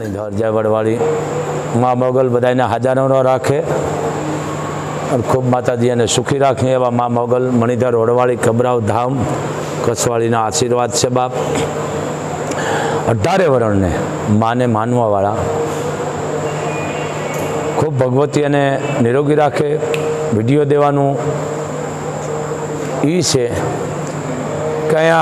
मणिधर जय वड़वाड़ी माँ मोगल बधाई हाजर न राखे और खूब माताजी ने सुखी राखे एवं माँ मोगल मणिधर वड़वाड़ी कबराव धाम कच्छवाड़ी आशीर्वाद से बाप 18 वरण ने माने मानवा वाला खूब भगवती ने निरोगी राखे। विडियो देवानु ई छे कया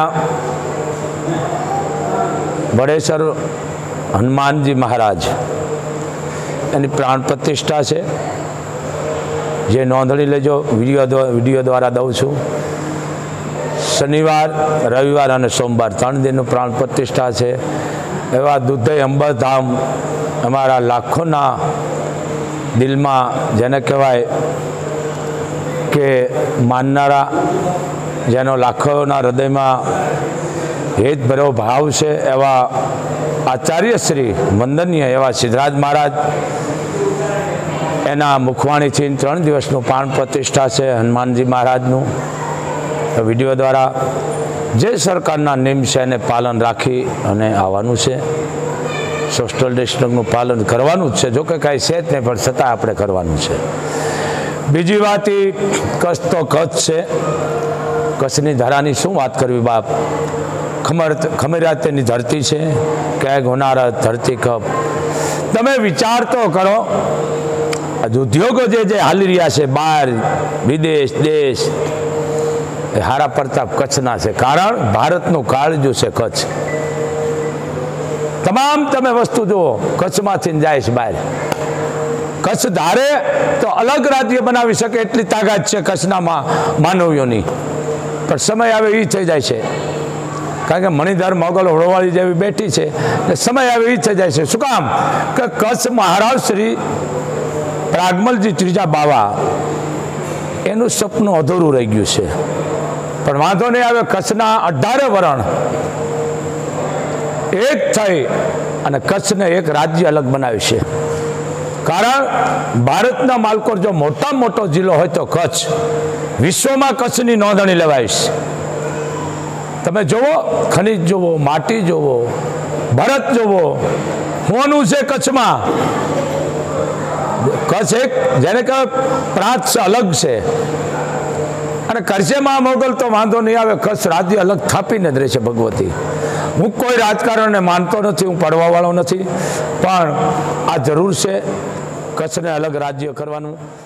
बड़ेसर हनुमान जी महाराज एनी प्राण प्रतिष्ठा है जे नोंधणी लेजो। विडियो द्वारा दऊँ छूँ। शनिवार रविवार और सोमवार 3 दिन प्राण प्रतिष्ठा है। एवं दुधई अंबर धाम अमरा लाखों दिल में जेने कहवाय के माननारा जेनो लाखों हृदय में हेत भरो भाव से एवं आचार्य श्री वंदनीय एवं सिद्धराज महाराज एना मुखवाणी थी 3 दिवसनु प्राण प्रतिष्ठा है हनुमान जी महाराजनु। विडियो द्वारा जे सरकारना नियम से एने पालन राखी अने आववानुं छे। सोशल डिस्टन्सनुं पालन करवानुं छे। जो कि कांई छे ज नहीं पण छतां आपणे करवानुं छे। बीजी वात कच्छ तो कच्छ छे। कच्छनी धरानी शुं वात करवी बाप। खमीरातेनी धरती है क्या होनारा धरती कप तमे विचार तो करो। उद्योगों जे हाली रहा है बार विदेश देश हारा प्रताप कच्छना है। कारण भारतनु काळजू है कच्छ। तमाम तमे वस्तु जो कच्छ में जाए बाहर। कच्छ धारे तो अलग राज्य बनावी सके एटली ताकत है कच्छना मानवीओनी। पर समय आवे ई थई जाय छे। कारण के मणिधर मोगल वड़वाड़ी जेवी बेटी है समय आवे ई थई जाय छे। शुं काम के कच्छ महाराज श्री प्रागमलजी त्रीजा बावा एनु सपनु अधूरू रही गयुं छे। पण वांधो नहीं आवे। कच्छना 18 वरण एक थई अने कच्छ ने एक राज्य अलग बनाव्युं छे। कारण भारतना मालकोर जो मोटा मोटो जिल्लो होय तो कच्छ। विश्व में कच्छनी नोंधणी लेवाय छे। तमे जोवो खनिज जोवो माटी जोवो भरत जोवो होनु छे कच्छ में। कच्छ एक जेने कहे प्रांत से अलग से अने करशे मां मोगल तो वांधो नहीं आवे। कच्छ राज्य अलग थापीने ज रहेशे भगवती। हूँ कोई राजकारण ने मानतो नथी। हूँ पढ़वा वाळो नथी पण आ जरूर छे कच्छ ने अलग राज्य करवानुं।